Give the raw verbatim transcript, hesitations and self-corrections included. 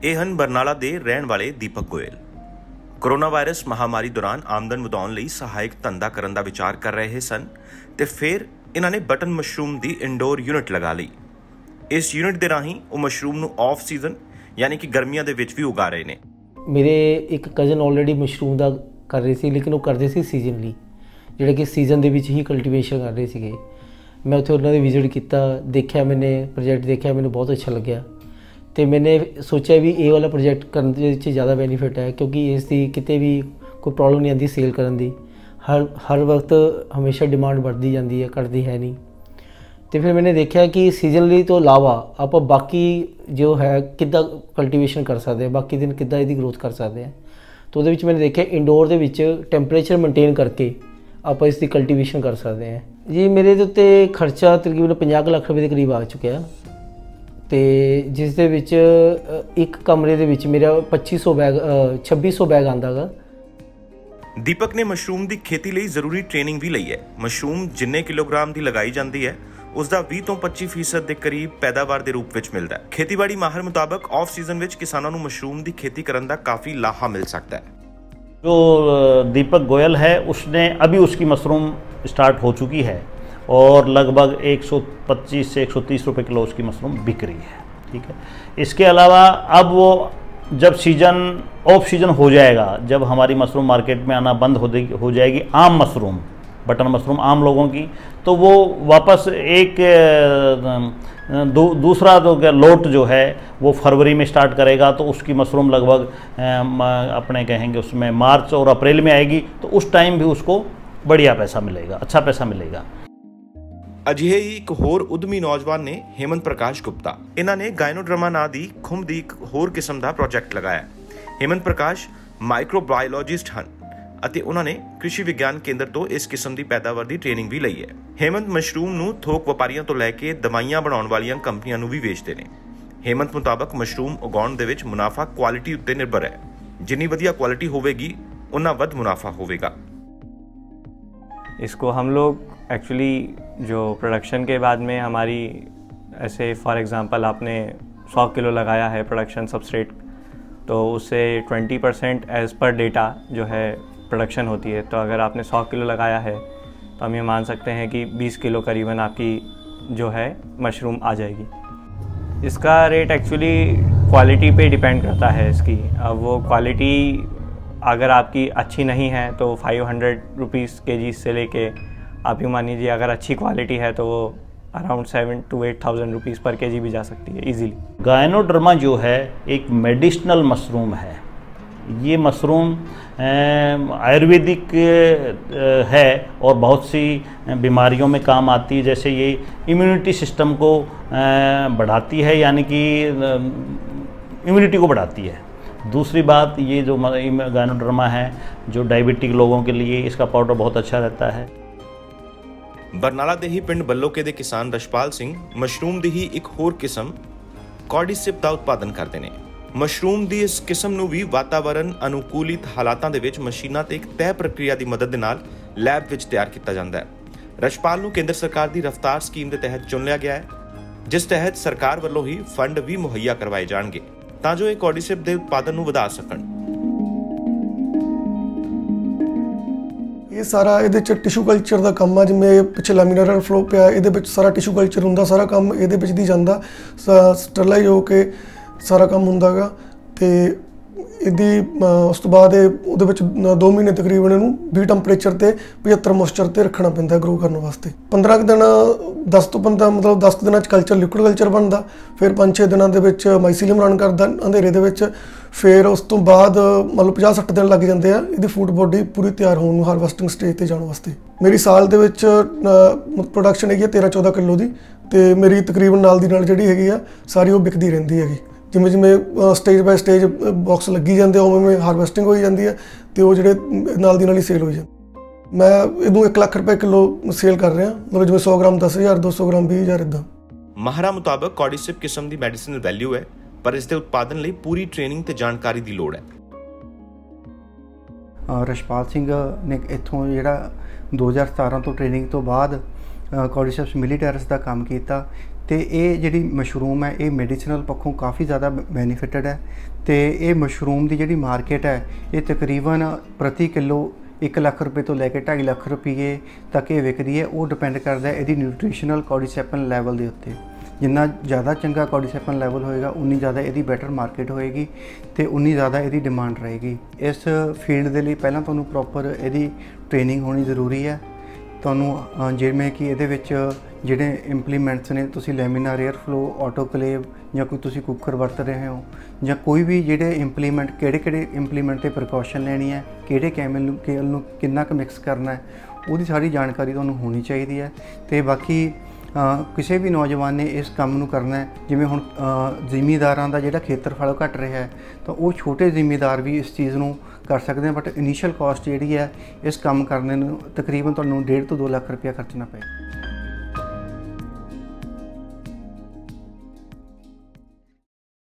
ਇਹ ਹਨ ਬਰਨਾਲਾ ਦੇ ਰਹਿਣ ਵਾਲੇ ਦੀਪਕ ਗੋਇਲ। ਕੋਰੋਨਾ ਵਾਇਰਸ ਮਹਾਮਾਰੀ ਦੌਰਾਨ ਆਮਦਨ ਵਧਾਉਣ ਲਈ ਸਹਾਇਕ ਧੰਦਾ ਕਰਨ ਦਾ ਵਿਚਾਰ ਕਰ ਰਹੇ ਸਨ ਤੇ ਫਿਰ ਇਹਨਾਂ ਨੇ ਬਟਨ ਮਸ਼ਰੂਮ ਦੀ ਇੰਡੋਰ ਯੂਨਿਟ ਲਗਾ ਲਈ। ਇਸ ਯੂਨਿਟ ਦੇ ਰਾਹੀਂ ਉਹ ਮਸ਼ਰੂਮ ਨੂੰ ਆਫ ਸੀਜ਼ਨ यानी कि गर्मियों के विच भी उगा रहे हैं। मेरे एक कज़न ऑलरेडी मशरूम का कर रहे थे, लेकिन वो करते थे सीजनली, जोड़ा कि सीजन के ही कल्टीवेशन कर रहे थे। मैं उत्थे उन्होंने विजिट किया, देखा, मैंने प्रोजेक्ट देखा, मैंने बहुत अच्छा लग्या तो मैंने सोचा भी ये वाला प्रोजेक्ट करने ज़्यादा बेनीफिट है, क्योंकि इसकी कितने भी कोई प्रॉब्लम नहीं आती सेल करने की। हर हर वक्त हमेशा डिमांड बढ़ती जाती है, घटती है नहीं। तो फिर मैंने देखा कि सीजनली तो इलावा आप बाकी जो है किद्दां कल्टीवेशन कर सकते हैं, बाकी दिन किद्दां इहदी ग्रोथ कर सकते हैं। तो उहदे विच मैंने देखा इंडोर दे विच टैंपरेचर मेनटेन करके आप इसकी कल्टीवेशन कर सकते हैं। जी मेरे दे उत्ते खर्चा तकरीबन पचास लाख रुपए के करीब आ चुका है, तो जिस दे विच एक कमरे दे विच मेरा पच्ची सौ बैग छब्बी सौ बैग आंदा गा। दीपक ने मशरूम की खेती लिए जरूरी ट्रेनिंग भी ली है। मशरूम जिन्ने किलोग्राम की लगाई जाती है उसका बीस तो पच्चीस फीसद के करीब पैदावार के रूप में मिलता है। खेतीबाड़ी माहिर मुताबिक ऑफ सीजन में किसानों को मशरूम की खेती करने का काफ़ी लाहा मिल सकता है। जो दीपक गोयल है उसने अभी उसकी मशरूम स्टार्ट हो चुकी है और लगभग एक सौ पच्चीस से एक सौ तीस रुपये किलो उसकी मशरूम बिक रही है। ठीक है, इसके अलावा अब वो जब सीज़न ऑफ सीज़न हो जाएगा, जब हमारी मशरूम मार्केट में आना बंद हो हो जाएगी, आम मशरूम बटन मशरूम आम लोगों की, तो वो वापस एक दू, दूसरा तो लोट जो है वो फरवरी में स्टार्ट करेगा। तो उसकी मशरूम लगभग अपने कहेंगे उसमें मार्च और अप्रैल में आएगी, तो उस टाइम भी उसको बढ़िया पैसा मिलेगा, अच्छा पैसा मिलेगा। अजिहे ही एक होर उद्यमी नौजवान ने हेमंत प्रकाश गुप्ता, इन्होंने गायनोड्रामा ना दी खुंब दी एक होर किस्म का प्रोजेक्ट लगाया। हेमंत प्रकाश माइक्रोबायोलॉजिस्ट हैं ਅਤੇ ਉਹਨਾਂ ਨੇ कृषि विज्ञान केंद्र तो इस किस्म की पैदावार की ट्रेनिंग भी ਲਈ है। हेमंत मशरूम ਨੂੰ थोक ਵਪਾਰੀਆਂ ਤੋਂ ਲੈ ਕੇ ਦਵਾਈਆਂ ਬਣਾਉਣ ਵਾਲੀਆਂ ਕੰਪਨੀਆਂ ਨੂੰ ਵੀ ਵੇਚਦੇ ਨੇ। हेमंत मुताबिक मशरूम उगाउण ਦੇ ਵਿੱਚ ਮੁਨਾਫਾ क्वालिटी ਉੱਤੇ निर्भर है, जिन्नी ਵਧੀਆ क्वालिटी होवेगी उन्ना ਵੱਧ मुनाफा होवेगा। इसको हम लोग एक्चुअली जो प्रोडक्शन के बाद में हमारी ऐसे फॉर एग्जांपल आपने सौ किलो लगाया है प्रोडक्शन सबस्ट्रेट, तो उससे twenty percent as per data जो है प्रोडक्शन होती है। तो अगर आपने सौ किलो लगाया है तो हम ये मान सकते हैं कि बीस किलो करीबन आपकी जो है मशरूम आ जाएगी। इसका रेट एक्चुअली क्वालिटी पे डिपेंड करता है इसकी। अब वो क्वालिटी अगर आपकी अच्छी नहीं है तो फाइव हंड्रेड रुपीज़ के जी से लेके आप यूँ मान लीजिए अगर अच्छी क्वालिटी है तो वो around seven to eight thousand rupees per K जी भी जा सकती है ईजीली। गायनोड्रामा जो है एक मेडिसिनल मशरूम है। ये मशरूम आयुर्वेदिक है और बहुत सी बीमारियों में काम आती है। जैसे ये इम्यूनिटी सिस्टम को बढ़ाती है, यानी कि इम्यूनिटी को बढ़ाती है। दूसरी बात, ये जो गायनोड्रामा है जो डायबिटिक लोगों के लिए इसका पाउडर बहुत अच्छा रहता है। बरनाला ਦੇ ਹੀ ਪਿੰਡ ਬੱਲੋਕੇ ਦੇ ਕਿਸਾਨ ਰਸ਼ਪਾਲ ਸਿੰਘ ਮਸ਼ਰੂਮ ਦੀ ਹੀ ਇੱਕ ਹੋਰ ਕਿਸਮ ਕੌਰਡੀਸਿਪ ਦਾ ਉਤਪਾਦਨ ਕਰਦੇ ਨੇ। ਮਸ਼ਰੂਮ ਦੀ ਇਸ ਕਿਸਮ ਨੂੰ ਵੀ ਵਾਤਾਵਰਣ ਅਨੁਕੂਲਿਤ ਹਾਲਾਤਾਂ ਦੇ ਵਿੱਚ ਮਸ਼ੀਨਾਂ ਤੇ ਇੱਕ ਤੈਅ ਪ੍ਰਕਿਰਿਆ ਦੀ ਮਦਦ ਦੇ ਨਾਲ ਲੈਬ ਵਿੱਚ ਤਿਆਰ ਕੀਤਾ ਜਾਂਦਾ ਹੈ। ਰਸ਼ਪਾਲ ਨੂੰ ਕੇਂਦਰ ਸਰਕਾਰ ਦੀ ਰਫਤਾਰ ਸਕੀਮ ਦੇ ਤਹਿਤ ਚੁਣ ਲਿਆ ਗਿਆ ਹੈ, ਜਿਸ ਤਹਿਤ ਸਰਕਾਰ ਵੱਲੋਂ ਹੀ ਫੰਡ ਵੀ ਮੁਹੱਈਆ ਕਰਵਾਏ ਜਾਣਗੇ ਤਾਂ ਜੋ ਇਹ ਕੌਰਡੀਸਿਪ ਦੇ ਉਤਪਾਦਨ ਨੂੰ ਵਧਾ ਸਕਣ। ਇਹ ਸਾਰਾ ਇਹਦੇ ਚ ਟਿਸ਼ੂ ਕਲਚਰ ਦਾ ਕੰਮ ਆ, ਜਿਵੇਂ ਪਿੱਛੇ ਲੈਮੀਨਾਰ ਫਲੋ ਪਿਆ, ਇਹਦੇ ਵਿੱਚ ਸਾਰਾ ਟਿਸ਼ੂ ਕਲਚਰ ਹੁੰਦਾ, ਸਾਰਾ ਕੰਮ ਇਹਦੇ ਵਿੱਚ ਦੀ ਜਾਂਦਾ, ਸਟਰਲਾਈਜ਼ ਹੋ ਕੇ ਸਾਰਾ ਕੰਮ ਹੁੰਦਾ ਗਾ। ਤੇ ਇਹਦੀ ਉਸ ਤੋਂ ਬਾਅਦ ਇਹ ਉਹਦੇ ਵਿੱਚ ਦੋ ਮਹੀਨੇ ਤਕਰੀਬਨ ਇਹਨੂੰ ਵੀਹ ਟੈਂਪਰੇਚਰ ਤੇ ਪਝੱਤਰ ਮੋਇਸਚਰ ਤੇ ਰੱਖਣਾ ਪੈਂਦਾ ਗਰੋ ਕਰਨ ਵਾਸਤੇ। ਪੰਦਰਾਂ ਕੁ ਦਿਨ ਦਸ ਤੋਂ ਪੰਦਰਾਂ ਮਤਲਬ ਦਸ ਕੁ ਦਿਨਾਂ 'ਚ ਕਲਚਰ ਲਿਕੁਇਡ ਕਲਚਰ ਬਣਦਾ, ਫਿਰ ਪੰਜ ਛੇ ਦਿਨਾਂ ਦੇ ਵਿੱਚ ਮਾਈਸੀਲੀਅਮ ਰਨ ਕਰਦਾ ਅੰਧੇਰੇ ਦੇ ਵਿੱਚ। ਫਿਰ ਉਸ ਤੋਂ ਬਾਅਦ ਮਤਲਬ ਪੰਜਾਹ ਸੱਠ ਦਿਨ ਲੱਗ ਜਾਂਦੇ ਆ ਇਹਦੀ ਫੂਡ ਬੋਡੀ ਪੂਰੀ ਤਿਆਰ ਹੋਣ ਨੂੰ, ਹਾਰਵੈਸਟਿੰਗ ਸਟੇਜ ਤੇ ਜਾਣ ਵਾਸਤੇ। ਮੇਰੀ ਸਾਲ ਦੇ ਵਿੱਚ ਪ੍ਰੋਡਕਸ਼ਨ ਹੈਗੀ ਆ ਤੇਰਾਂ ਚੌਦਾਂ ਕਿਲੋ ਦੀ, ਤੇ ਮੇਰੀ ਤਕਰੀਬਨ ਨਾਲ ਦੀ ਨਾਲ ਜਿਹੜੀ ਹੈਗੀ ਆ ਸਾਰੀ ਉਹ ਵਿਕਦੀ ਰਹਿੰਦੀ ਹੈਗੀ। ਜਿਵੇਂ ਜਿਵੇਂ ਸਟੇਜ ਬਾਏ ਸਟੇਜ ਬਾਕਸ ਲੱਗੀ ਜਾਂਦੇ ਉਵੇਂ ਉਵੇਂ ਹਾਰਵੈਸਟਿੰਗ ਹੋਈ ਜਾਂਦੀ ਹੈ ਤੇ ਉਹ ਜਿਹੜੇ ਨਾਲ ਦੀ ਨਾਲ ਹੀ ਸੇਲ ਹੋਈ ਜਾਂਦੇ। ਮੈਂ ਇਹਨੂੰ ਇੱਕ ਲੱਖ ਰੁਪਏ ਕਿਲੋ ਸੇਲ ਕਰ ਰਿਹਾ, ਮਤਲਬ ਜਿਵੇਂ ਸੌ ਗ੍ਰਾਮ ਦਸ ਹਜ਼ਾਰ, ਦੋ ਸੌ ਗ੍ਰਾਮ ਵੀਹ ਹਜ਼ਾਰ ਇੱਦਾਂ। ਮਾਹਰਾਂ ਮੁਤਾਬਕ ਕੌਰਡੀਸਿਪ ਕਿਸਮ ਦੀ ਮੈਡੀਸਿਨਲ ਵੈਲਿਊ ਹੈ, ਪਰ ਇਸ ਦੇ ਉਤਪਾਦਨ ਲਈ ਪੂਰੀ ਟ੍ਰੇਨਿੰਗ ਤੇ ਜਾਣਕਾਰੀ ਦੀ ਲੋੜ ਹੈ। ਰਸ਼ਪਾਲ ਸਿੰਘ ਨੇ ਇੱਥੋਂ ਜਿਹੜਾ ਦੋ ਹਜ਼ਾਰ ਸਤਾਰਾਂ ਤੋਂ ਟ੍ਰੇਨਿੰਗ ਤੋਂ ਬਾਅਦ ਕੋਰਡੀਸੈਪਸ ਮਿਲੀਟੈਰਿਸ ਦਾ ਕੰਮ ਕੀਤਾ। ਤੇ ਇਹ ਜਿਹੜੀ ਮਸ਼ਰੂਮ ਹੈ ਇਹ ਮੈਡੀਸਨਲ ਪੱਖੋਂ ਕਾफ़ी ज़्यादा ਬੈਨੀਫਿਟਡ ਹੈ। ਤੇ ਇਹ ਮਸ਼ਰੂਮ ਦੀ ਜਿਹੜੀ ਮਾਰਕੀਟ ਹੈ ਇਹ ਤਕਰੀਬਨ ਪ੍ਰਤੀ ਕਿਲੋ एक लाख रुपये तो लैके ढाई लाख रुपये तक ये विकदी है। वो डिपेंड करता है यदि न्यूट्रिशनल कोर्डिसेपन लैवल के उत्ते। जिन्ना ज़्यादा चंगा कोर्डिसेपन लैवल होएगा उन्नी ज़्यादा यदि बैटर मार्केट होएगी तो उन्नी ज़्यादा यदि डिमांड रहेगी। इस फील्ड के लिए पहला तुहानूं प्रॉपर यदि ट्रेनिंग होनी जरूरी है। तुहानूं जिवें कि इहदे विच जिहड़े इंप्लीमेंट्स ने तुसीं लैमिनार एयर फ्लो ऑटोकलेव ਜਾਂ ਕੋਈ ਤੁਸੀਂ ਕੁੱਕਰ ਵਰਤ ਰਹੇ ਹੋ ਜਾਂ ਕੋਈ ਵੀ ਜਿਹੜੇ ਇੰਪਲੀਮੈਂਟ ਕਿਹੜੇ ਕਿਹੜੇ ਇੰਪਲੀਮੈਂਟ ਤੇ ਪ੍ਰੀਕਾਸ਼ਨ ਲੈਣੀ ਹੈ, ਕਿਹੜੇ ਕੈਮੀਕਲ ਨੂੰ ਕਿੰਨਾ ਕੁ ਮਿਕਸ ਕਰਨਾ ਹੈ, ਉਹਦੀ ਸਾਰੀ ਜਾਣਕਾਰੀ ਤੁਹਾਨੂੰ ਹੋਣੀ ਚਾਹੀਦੀ ਹੈ। ਤੇ ਬਾਕੀ ਕਿਸੇ ਵੀ ਨੌਜਵਾਨ ਨੇ ਇਸ ਕੰਮ ਨੂੰ ਕਰਨਾ ਹੈ, ਜਿਵੇਂ ਹੁਣ ਜ਼ਿਮੀਂਦਾਰਾਂ ਦਾ ਜਿਹੜਾ ਖੇਤਰਫਲ ਘਟ ਰਿਹਾ ਹੈ ਤਾਂ ਉਹ ਛੋਟੇ ਜ਼ਿਮੀਂਦਾਰ ਵੀ ਇਸ ਚੀਜ਼ ਨੂੰ ਕਰ ਸਕਦੇ ਹਨ। ਬਟ ਇਨੀਸ਼ੀਅਲ ਕਾਸਟ ਜਿਹੜੀ ਹੈ ਇਸ ਕੰਮ ਕਰਨੇ ਨੂੰ ਤਕਰੀਬਨ ਤੁਹਾਨੂੰ ਡੇਢ ਤੋਂ ਦੋ ਲੱਖ ਰੁਪਇਆ ਖਰਚਣਾ ਪਏਗਾ।